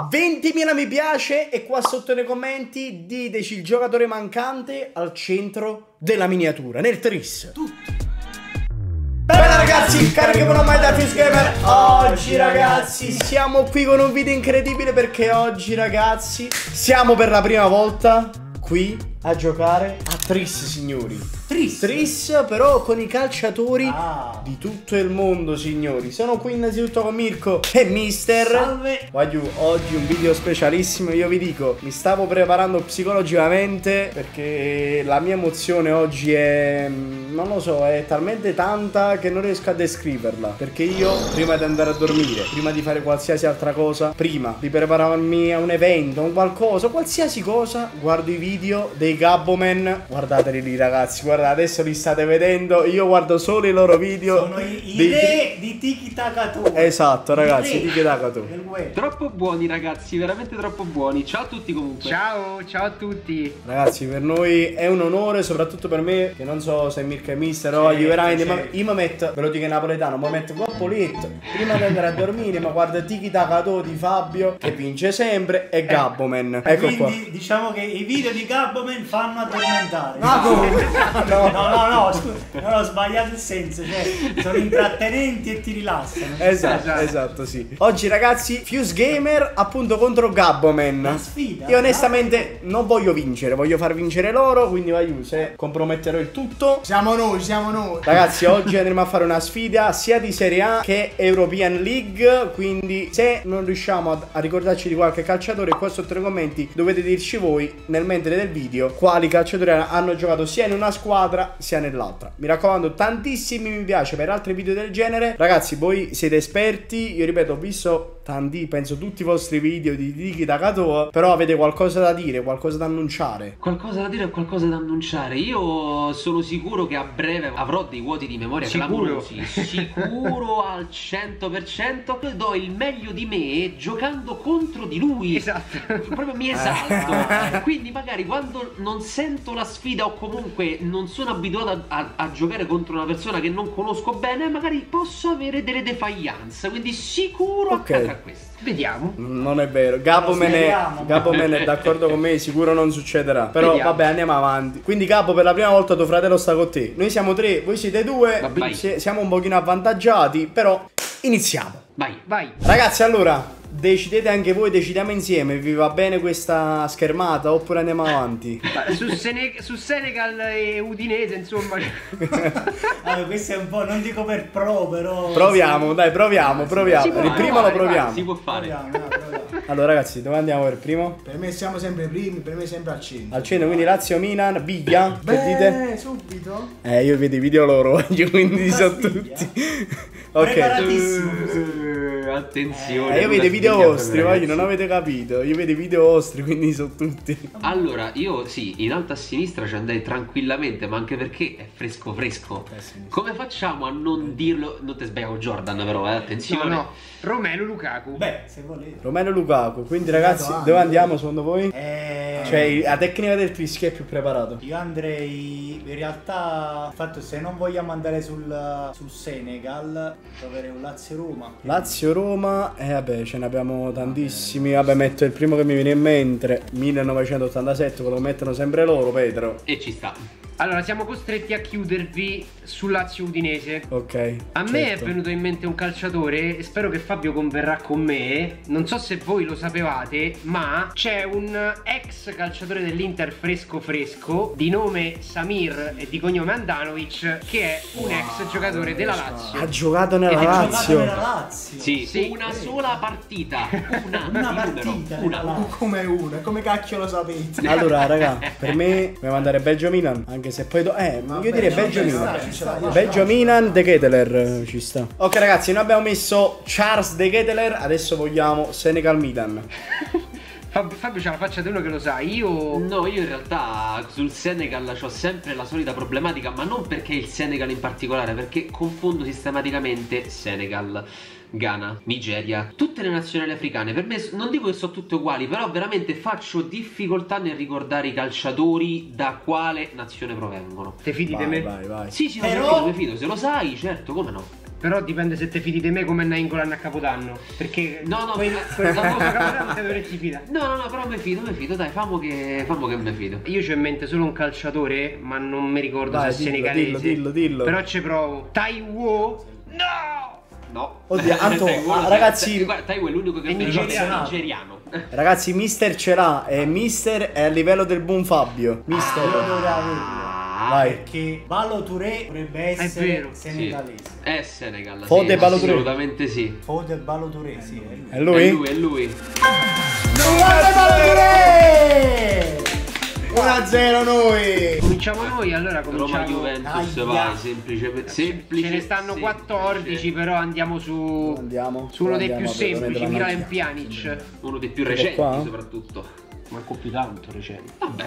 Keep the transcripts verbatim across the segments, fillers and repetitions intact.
ventimila mi piace e qua sotto nei commenti diteci il giocatore mancante al centro della miniatura, nel tris. Tutti. Bene ragazzi, cari che non ho mai da Fuse Gamer. Oggi ragazzi siamo qui con un video incredibile perché oggi ragazzi siamo per la prima volta qui a giocare a tris, signori. Tris? Tris, però con i calciatori ah. di tutto il mondo, signori. Sono qui innanzitutto con Mirko e Mister. Salve. Voglio oggi un video specialissimo. Io vi dico, mi stavo preparando psicologicamente perché la mia emozione oggi è, non lo so, è talmente tanta che non riesco a descriverla. Perché io, prima di andare a dormire, prima di fare qualsiasi altra cosa, prima di prepararmi a un evento, un qualcosa, qualsiasi cosa, guardo i video dei Gabboman. Guardateli lì ragazzi, guardate, adesso li state vedendo. Io guardo solo i loro video. Sono i, i re di Tiki Taka Tu. Esatto ragazzi, Tiki Taka Tu. Troppo buoni ragazzi, veramente troppo buoni. Ciao a tutti comunque. Ciao, ciao a tutti. Ragazzi, per noi è un onore, soprattutto per me, che non so se Mirko e Mister o gli veramente, ma io mi metto, ve lo dico in napoletano, mi metto qua a poletto prima di andare a dormire, ma guarda Tiki Taka Tu di Fabio che vince sempre e Gabboman. Ecco quindi, qua. Diciamo che i video di Gabboman fanno addormentare. Ah, no. No, no, no, no, scusa, non ho sbagliato il senso, cioè sono intrattenenti e ti rilassano. Esatto, esatto, esatto, sì. Oggi ragazzi, Fuse Gamer appunto contro Gabboman. Una sfida. Io onestamente non voglio vincere, voglio far vincere loro, quindi vai, se comprometterò il tutto. Siamo noi, siamo noi. Ragazzi, oggi andremo a fare una sfida sia di Serie A che European League, quindi se non riusciamo a, a ricordarci di qualche calciatore, qua sotto nei commenti dovete dirci voi nel mentre del video quali calciatori hanno giocato sia in una squadra sia nell'altra. Mi raccomando, tantissimi mi piace per altri video del genere. Ragazzi, voi siete esperti, io ripeto, ho visto tanti, penso tutti i vostri video di Tiki Taka Tu, però avete qualcosa da dire, qualcosa da annunciare? Qualcosa da dire o qualcosa da annunciare? Io sono sicuro che a breve avrò dei vuoti di memoria clamorosi. Sicuro al cento per cento. Io do il meglio di me giocando contro di lui. Esatto. Proprio mi esalto. Quindi magari quando non sento la sfida o comunque non sono abituato a, a, a giocare contro una persona che non conosco bene, magari posso avere delle defiance. Quindi sicuro okay. accadrà questo. Vediamo. Non è vero, Gabboman è, Gabboman è d'accordo con me, sicuro non succederà. Però Vediamo. vabbè, andiamo avanti. Quindi Gabbo, per la prima volta tuo fratello sta con te. Noi siamo tre, voi siete due. Vabbè. Siamo un pochino avvantaggiati, però iniziamo. Vai, vai. Ragazzi, allora decidete anche voi, decidiamo insieme. Vi va bene questa schermata oppure andiamo avanti? Su, Sene su Senegal e Udinese, insomma. Allora, questo è un po', non dico per pro, però proviamo, dai, proviamo, proviamo. Per il primo lo proviamo. Si può fare. proviamo, no, proviamo. Allora ragazzi, dove andiamo per primo? Per me siamo sempre primi, per me sempre al centro. Al centro, quindi Lazio Milan, Biglia. Che dite? subito? Eh, io vedo i video loro, quindi so Figlia. tutti. Ok. Preparatissimo. Uh, attenzione. Eh, io vedo i video vostri, voi non avete capito. Io vedo i video vostri, quindi so tutti. Allora, io sì, in alto a sinistra ci andrei tranquillamente, ma anche perché è fresco fresco. Eh, sì. Come facciamo a non dirlo? Non ti sbaglio Jordan però, eh, attenzione. No, no. Romelu Lukaku. Beh, se volete. Romelu Lukaku. Quindi ragazzi, dove andiamo secondo voi? Eh, Cioè, la tecnica del tris chi è più preparato? Io andrei, in realtà, infatti se non vogliamo andare sul, sul Senegal, proverei un Lazio-Roma. Lazio-Roma, eh vabbè, ce ne abbiamo tantissimi. Vabbè, metto il primo che mi viene in mente, millenovecentottantasette, quello che mettono sempre loro, Pedro. E ci sta. Allora, siamo costretti a chiudervi sul Lazio Udinese. Ok. A me certo. è venuto in mente un calciatore, e spero che Fabio converrà con me. Non so se voi lo sapevate, ma c'è un ex calciatore dell'Inter fresco fresco di nome Samir e di cognome Andanovic, che è un wow, ex giocatore della Lazio. Ha giocato nella Ha Lazio. giocato nella Lazio. Sì, Sì. una sola partita. Una, Una di partita numero, una. nella Lazio. Come una, come cacchio lo sapete? Allora, raga, per me dobbiamo andare a Belgio Milan. Anche se poi do eh, Vabbè, io direi no, Belgio ci Milan. sta, ci sta, Belgio Milan, De Ketelaere ci sta. Ok ragazzi, noi abbiamo messo Charles De Ketelaere, adesso vogliamo Senegal Milan. Fabio, Fabio c'ha la faccia di uno che lo sa. Io No, io in realtà sul Senegal ho sempre la solita problematica, ma non perché il Senegal in particolare, perché confondo sistematicamente Senegal, Ghana, Nigeria, tutte le nazionali africane. Per me non dico che sono tutte uguali, però veramente faccio difficoltà nel ricordare i calciatori da quale nazione provengono. te fidi di Vai, me? vai, vai. Sì, sì, Però- mi fido, mi fido, se lo sai, certo, come no. Però dipende se te fidi di me come Nainggolan a Capodanno. Perché No, no, quel, eh, quel famoso Capodanno te dovresti fidare. No, no, no, però mi fido, mi fido, dai, famo che, famo che me fido. Io c'ho in mente solo un calciatore, ma non mi ricordo Vai, se è dillo, senegalese. dillo, dillo, dillo. Però ci provo. Taiwo. No! No. Oddio, Anto, Taiwo, ah, ragazzi- Tai- guarda, Taiwo è l'unico che È mi ricorda nigeriano. nigeriano. Ragazzi, mister ce l'ha. E mister è a livello del buon Fabio. Mister. Io dovrei averlo. Vai. Perché Balo Touré dovrebbe essere vero. Sì. senegalese. È Senegal. Fode sì, Ballo Touré. assolutamente sì. Fode Balo Touré, sì, è lui. È lui? È lui, è lui. uno a zero noi. Cominciamo noi, allora cominciamo. Roma Juventus, Aia. vai, semplicemente. Semplice. Ce ne stanno semplice. quattordici, però andiamo su. Andiamo. Su uno dei Andiamo, più semplici, ovviamente, Miralem la Pjanic. Uno dei più Ecco recenti, qua. soprattutto. Manco più tanto recente. Vabbè.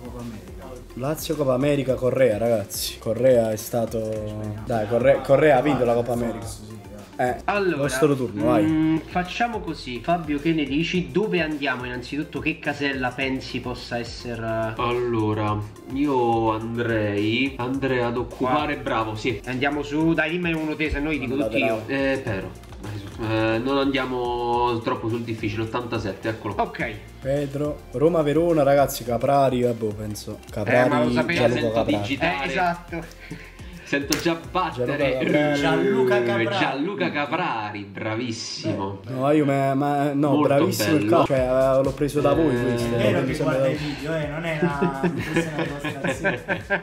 Lazio Coppa America, Correa, ragazzi. Correa è stato. Dai, Correa, Correa ha vinto la Coppa America. Eh, Allora, vostro turno, vai. mm, facciamo così. Fabio, che ne dici? Dove andiamo innanzitutto? Che casella pensi possa essere? Allora, io andrei. Andrei ad occupare. Bravo, sì. Andiamo su, dai, dimmene uno te, se no io dico tutti io. Eh, però. Dai, su. Eh, non andiamo troppo sul difficile. ottantasette, eccolo. Ok. Pedro. Roma Verona, ragazzi. Caprari, vabbè, penso. Caprari, Eh, ma lo sapevo, Gianluca sento Caprari. digitale. Eh, esatto. Sento già battere. Gianluca Caprari. Gianluca Caprari, bravissimo. No, io me, ma, no, Molto bravissimo il bello. caso. Cioè, eh, l'ho preso da voi Eh, questo. È vero mi che sembra guarda da- i video, eh, non è una, questa è una dimostrazione.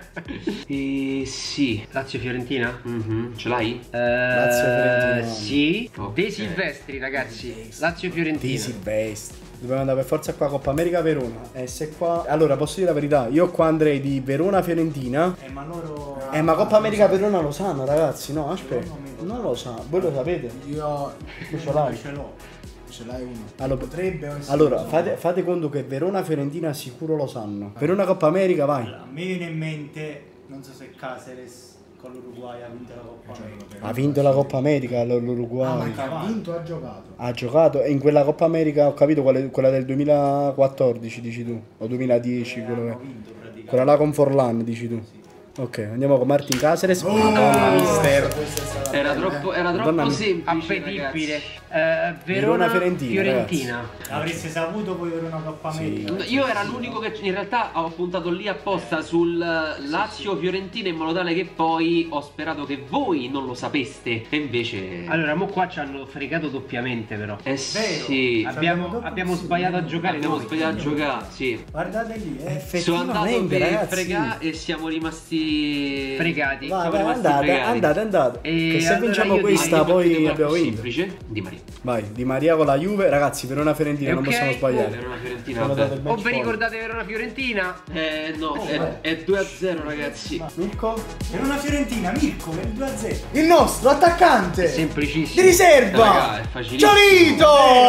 E sì. Lazio-Fiorentina? Mhm, ce l'hai? Eh, Lazio-Fiorentina. sì. Ok. De Silvestri, ragazzi. Di Lazio-Fiorentina. Silvestri. Dobbiamo andare per forza qua Coppa America Verona. E se qua. Allora, posso dire la verità, io qua andrei di Verona Fiorentina. Eh, ma loro... Eh, ma Coppa America Verona lo sanno, ragazzi. No, aspetta. Non lo sa, voi lo sapete. Io Tu ce l'hai. ce l'ho. ce l'hai uno. Allora, Potrebbe essere. allora fate, fate conto che Verona Fiorentina sicuro lo sanno. Verona Coppa America, vai. A me viene in mente, non so se Caceres con l'Uruguay ha vinto la Coppa America. Ha vinto la Coppa America Ah, l'Uruguay. ma Che ha vinto, ha giocato. Ha giocato e in quella Coppa America ho capito quale- quella del duemilaquattordici dici tu o duemiladieci Eh, quello hanno che- vinto praticamente. quella là con Forlan dici tu. Ok, andiamo con Martin Caceres. Madonna, mister. Questa è stata Era bella, troppo, eh. era Madonna troppo mia. semplice, Appetibile. ragazzi. Eh, Verona, Fiorentina, Fiorentina. Avreste saputo poi per una Coppa America. Io era l'unico che in realtà ho puntato lì apposta sul Lazio-Fiorentina in modo tale che poi ho sperato che voi non lo sapeste e invece... Allora, mo qua ci hanno fregato doppiamente però. Eh sì, Abbiamo, dopo- abbiamo sì, sbagliato a abbiamo- giocare abbiamo noi. sbagliato a giocare, sì. Guardate lì, eh. Sono andato Effettivamente, per ragazzi. fregare e siamo rimasti... Fregati. Vai, Siamo vai, rimasti andate, fregati. andate, andate. E Che se allora vinciamo io questa Direi poi partita abbiamo più vinto. semplice di Maria. Vai, Di Maria con la Juve, ragazzi, Verona Fiorentina, non Ok. possiamo sbagliare. Era una Fiorentina, Sono vabbè. dato il O match vi point. ricordate Verona Fiorentina? Eh no, è, è due a zero ragazzi. Mirko? Per una Fiorentina, Mirko, per il due a zero. Il nostro attaccante È semplicissimo. di riserva, Raga, è facilissimo. Giolito!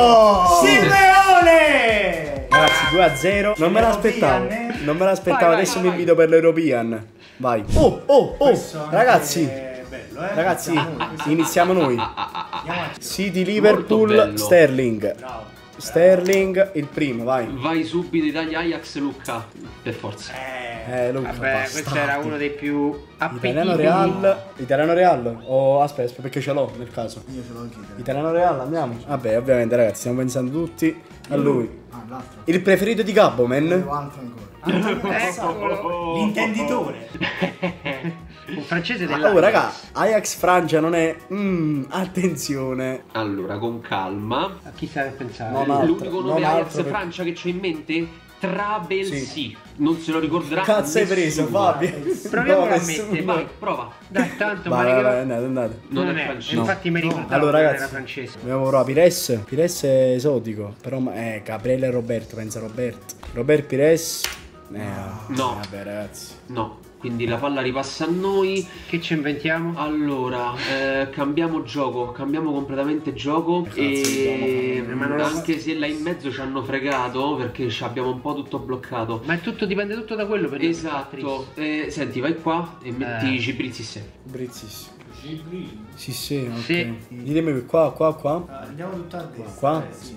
Simeone! Ragazzi, due a zero, non me l'aspettavo. European, eh? Non me l'aspettavo, Vai, vai, adesso vai, mi vai. invito per l'European. Vai. Oh, oh, oh, Questo anche ragazzi, è bello, eh? ragazzi, Iniziamo noi, questo- iniziamo noi. Andiamo avanti. City, Liverpool, bello. Sterling. Bravo. Sterling, il primo, vai. Vai subito Italia Ajax Luca. Per forza. Eh, Eh, Luca, Vabbè, questo era uno dei più Italiano appetibili. Real, Italiano Real o aspetta, aspetta, perché ce l'ho nel caso. Io ce l'ho anche io. Italiano Real, andiamo. Vabbè, ovviamente ragazzi, stiamo pensando tutti a lui. Ah, l'altro. Il preferito di Gabbo, man. Devo altro ancora. Eccolo. l'intenditore. Un francese Oh dell'Ajax. raga, Ajax Francia non è... Mm, attenzione. Allora, con calma. A chi stai pensando? Non altro, L'unico nome non Ajax altro per- Francia che c'ho in mente, Trabelsi. Sì. Non se lo ricorderà Cazzo hai preso, nessuno. Fabio? Proviamo No, a nessuno. mettere, Vai, prova. Dai, tanto Vai, ma vai, che- vai, andate, andate. Non, Non è è, francese. infatti mi ricordavo Allora che non ragazzi, era francese. abbiamo provato Pires. Pires è esotico, però ma- eh, Gabriele e Roberto, pensa Roberto. Robert Pires. Eh, No. Vabbè ragazzi. No, quindi la palla ripassa a noi. Che ci inventiamo? Allora, eh, cambiamo gioco, cambiamo completamente gioco e dobbiamo fare- ma non lo- anche se là in mezzo ci hanno fregato perché ci abbiamo un po' tutto bloccato. Ma è tutto, dipende tutto da quello per Esatto, eh, senti vai qua e metti Eh. Ciprizzi se. Brizzissimo. Sì, sì, ok. Sì. Ditemi qua, qua, qua. Ah, andiamo tutto a destra. Qua? eh, sì.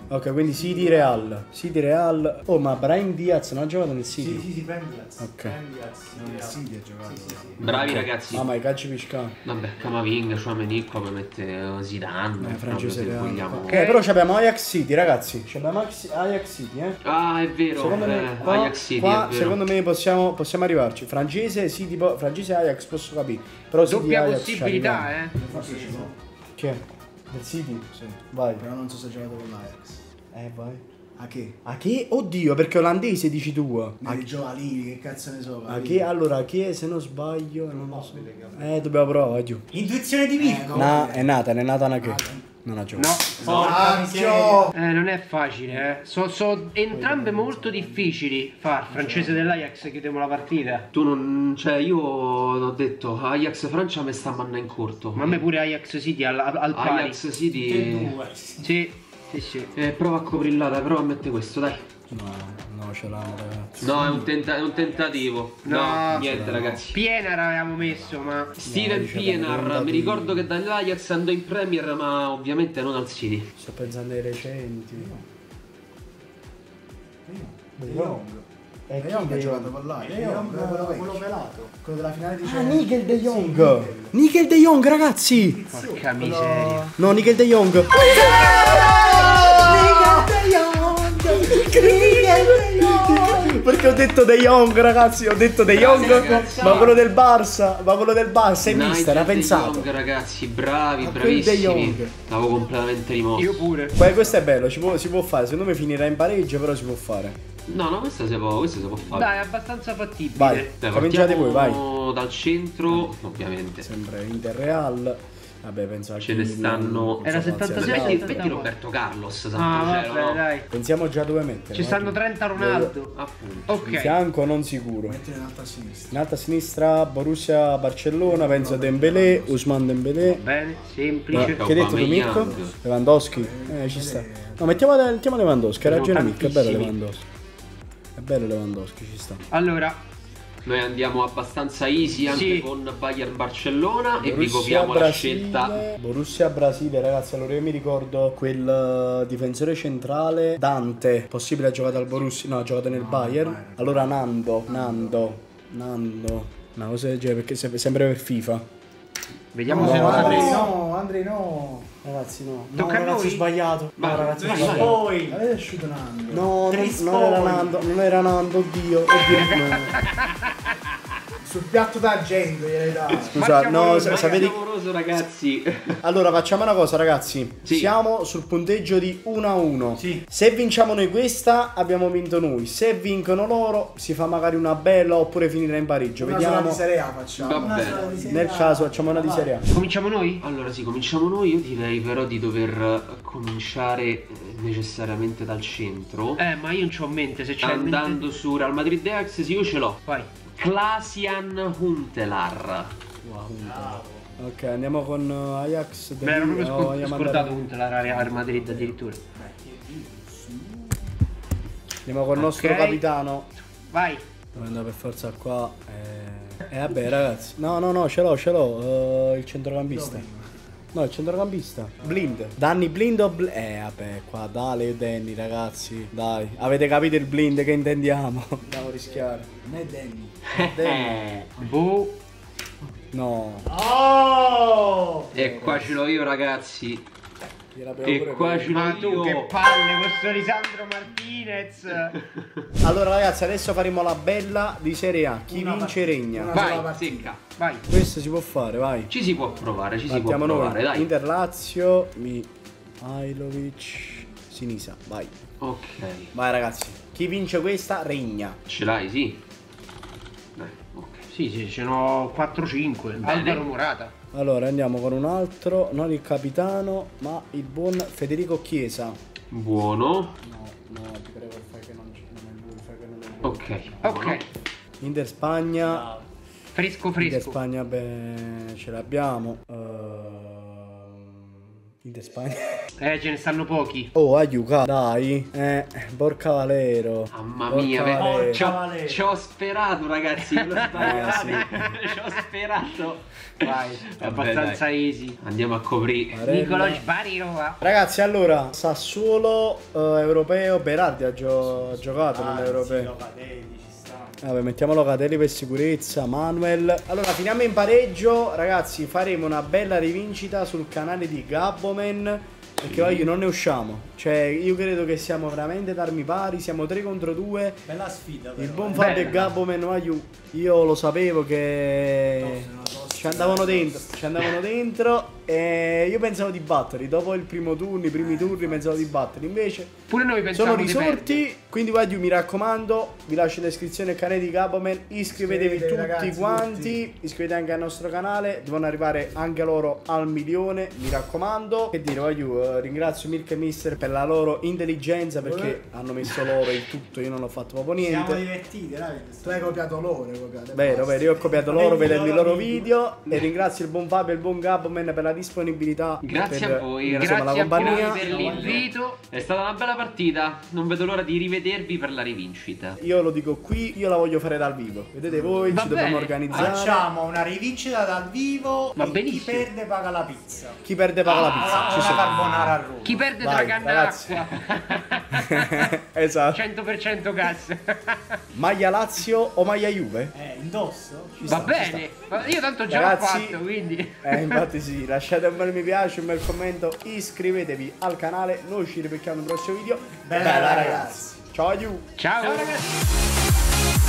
Ok, quindi City Real. City Real. Oh, ma Brahim Diaz non ha giocato nel City? Sì, sì, sì, prendi Diaz. Ok. Prendi Diaz. Non è City ha giocato. Sì, sì, sì. Bravi ragazzi. Ah, ma i calci piscano. Vabbè, Camavinga, Chouameni, qua mi mette eh, Zidane, Eh, francese proprio, se Real. vogliamo. Ok, però abbiamo Ajax City, ragazzi. Abbiamo Ajax Ajax City, eh. Ah, è vero, Secondo eh, me, qua, Ajax City, qua, è vero. secondo me possiamo, possiamo arrivarci. Francese, City, po- francese Ajax posso capire. Però City Doppia Ajax ci possibilità, arriviamo. eh. Forse ci sono. Chi è? Del City? Sì. Vai. Però non so se ha giocato con l'Ajax. Eh, vai. A che? A che? Oddio, perché olandese dici tu. A Nel Giovanili, che cazzo ne so. A che? Allora, chi è? Se non sbaglio, non lo so. Eh, dobbiamo provare, giù. Intuizione di Mirko. Na, è nata, è nata una che? Non ha giocato. No. Porca miseria. Eh, non è facile, eh. Sono so entrambe molto difficili far. Francese dell'Ajax, chiudiamo la partita. Tu non. Cioè, io ho detto Ajax Francia mi sta manna in corto. Ma a me pure Ajax City al, al pari. Ajax City. Tutte e due. Sì, sì, sì. Eh, prova a coprirla, prova a mettere questo, dai. No, no, ce l'hanno, ragazzi. No, è un, tenta- è un tentativo. No, No. niente, ragazzi. Pienaar avevamo messo, ma... Steven dice Pienaar, abbiamo mi ricordo che dall'Ajax andò in Premier, ma ovviamente non al City. Sto pensando ai recenti. De Jong. E De Jong ha chi giocato con l'Ajax. De Jong, quello pelato. Quello della finale di Ah, Champions. Nigel De Jong. Nigel De Jong, ragazzi. Porca miseria. No, Nigel De Jong. Perché ho detto De Jong, ragazzi, ho detto De Jong, ragazzi. ma quello del Barça, ma quello del Barça, hai Nigel visto, era De pensato. Jong, ragazzi, bravi, Ma quel De bravissimi. Jong. L'avevo completamente rimosso. Io pure. Poi questo è bello, ci può- si può fare, secondo me finirà in pareggio, però si può fare. No, no, questo si può, questo si può fare. Dai, è abbastanza fattibile. Vai, Dai, cominciate voi, vai. partiamo dal centro, ovviamente. Sempre Inter Real. Vabbè, penso a Ce ne Kylian, stanno- Era Fazio settantasei, Real. Metti, metti Roberto Carlos, santo Ah, cielo, vabbè, no? dai. Pensiamo già dove mettere. Ci no? stanno trenta Ronaldo. Appunto. Ok. In fianco non sicuro. Mettilo in alto a sinistra. In alta a sinistra Borussia Barcellona, penso a Dembélé, Ousmane Dembélé. Bene, Eh, semplice. che hai detto tu Mirko? Aubameyang. Lewandowski? Eh, ci sta. No, mettiamo, mettiamo Lewandowski, hai ragione Mirko, è bello tantissimi. Lewandowski. È bello Lewandowski, ci sta. Allora, Noi andiamo abbastanza easy anche Sì. con Bayern Barcellona e vi Borussia copiamo la Brasile, scelta. Borussia Brasile, ragazzi, allora io mi ricordo quel uh, difensore centrale Dante, possibile ha giocato al Borussia, no, ha giocato nel Bayern. Allora Nando, Nando, Nando, una cosa del genere perché se- sempre per FIFA. vediamo No, se lo Andrei, sapremo. no, Andrei no. Ragazzi, no. Tocca a no, ragazzi, noi? ho sbagliato. Vai, no, ragazzi, ho vai, sbagliato. Poi. Avete asciutto Nando. No, non, Tris non era Poi. Nando, non era Nando, oddio, oddio. no. Sul piatto d'argento gliel'hai dato. Scusa, no, Marchiamo- sa- sapete. Clamoroso, ragazzi. Allora facciamo una cosa, ragazzi. Sì. Siamo sul punteggio di uno a uno. Sì. Se vinciamo noi questa, abbiamo vinto noi. Se vincono loro, si fa magari una bella oppure finirà in pareggio. Una sola Vediamo. di Serie A facciamo. Va Una bene. sola di Serie Nel A. caso facciamo una di Serie A. Cominciamo noi? Allora sì, cominciamo noi. Io direi però di dover eh, cominciare eh, necessariamente dal centro. Eh, ma io non c'ho in mente, se c'è in mente... Andando su Real Madrid e Ajax, sì, io ce l'ho. Vai. Klasian Huntelaar. Ok, andiamo con uh, Ajax. Beh, era proprio no, scor- vogliamo scordato andare- punto la Real Madrid addirittura. Andiamo con il nostro Ok. capitano. Vai. Devo andare per forza qua. Eh, eh, vabbè, ragazzi. No, no, no, ce l'ho, ce l'ho. uh, il centrocampista. No, il centrocampista. Blind. Danny Blind o Blind? Eh, vabbè, qua Dale e Danny, ragazzi. Dai, avete capito il blind che intendiamo? Andiamo a rischiare. Non è Danny. Eh. Boh. No. Oh! E qua ce l'ho io, ragazzi. gliel'abbiamo E pure qua preso. ce l'ho Ma tu io. che palle questo Lisandro Martinez. Allora, ragazzi, adesso faremo la bella di Serie A. Chi Una vince regna. Una Vai, sola partita. secca. Vai. Questo si può fare, vai. Ci si può provare, ci si può Partiamo provare, noi. dai. Inter Lazio, Mihailovic, Sinisa, vai. Ok. Vai ragazzi, chi vince questa regna. Ce l'hai, sì? Dai, ok. Sì, sì, ce n'ho quattro cinque. Bene. Alvaro Morata. Allora andiamo con un altro, non il capitano, ma il buon Federico Chiesa. Buono. No, no, ti prego fai che non, non è lui, fai che non è lui. Ok. Ok. Inter Spagna. Fresco Inter fresco. Spagna beh, ce l'abbiamo. Ehm, Inter Spagna. Eh, ce ne stanno pochi. Oh, aiuca, dai. Eh, porca Valero. Mamma Porca mia, Valero. ve- ci ho, Valero. ci ho sperato ragazzi, l'ho sbagliato. Eh, Ci ho sperato. Vai, è Vabbè, abbastanza dai. easy. Andiamo a coprire. Barella. Nicolò Sbarriova. Ragazzi, allora, Sassuolo eh, europeo. Berardi ha, gio- ha giocato Ah, sì, nell'europeo. Locatelli, ci sta. Vabbè, mettiamo Locatelli per sicurezza, Manuel. Allora, finiamo in pareggio. Ragazzi, faremo una bella rivincita sul canale di Gabboman. Perché voglio, non ne usciamo. Cioè, io credo che siamo veramente d'armi pari. Siamo tre contro due. Bella sfida però. Il buon eh. Fabio Bella. e Gabboman, voglio, io lo sapevo che Tosto, tosto, ci andavano tosto. dentro. Ci andavano dentro. E io pensavo di batterli. Dopo il primo turno, i primi turni, pensavo di batterli. Invece Pure noi pensavamo sono di risorti. perdere. Quindi, voglio, mi raccomando, vi lascio in descrizione il canale di Gabboman. Iscrivetevi Iscrivetevi, tutti ragazzi, quanti. Iscrivetevi anche al nostro canale. Devono arrivare anche loro al milione. Mi raccomando. Che dire, voglio, eh, ringrazio Mirko e Mister per la loro intelligenza. Perché Eh. hanno messo loro il tutto. Io non ho fatto proprio Siamo niente. divertiti, dai. Tu hai copiato loro, hai copiato. Vero, basta. vero, io ho copiato loro, Vedi i vedendo i loro loro video. video e ringrazio il buon Fabio e il buon Gabboman per la disponibilità. Grazie per, a voi, insomma, Grazie la compagnia. a voi per l'invito. È stata una bella partita. Non vedo l'ora di rivedervi per la rivincita. Io lo dico qui, io la voglio fare dal vivo. Vedete voi, Va ci dobbiamo bene. organizzare. Facciamo una rivincita dal vivo. Va e benissimo. Chi perde paga la pizza. Chi perde paga la pizza. Una, Ci una sono. carbonara a Roma. Chi perde Vai, tra canna ragazzi. acqua. Esatto. cento per cento gas. Maglia Lazio o maglia Juve? Eh, indosso? Ci Va sta, ci bene. Ma io tanto già Ragazzi, l'ho fatto, quindi. Eh, infatti sì, lasciate un bel mi piace, un bel commento, iscrivetevi al canale, noi ci ripecchiamo nel prossimo video. Bella, ragazzi. Ciao Aiu! Ciao. Ciao ragazzi.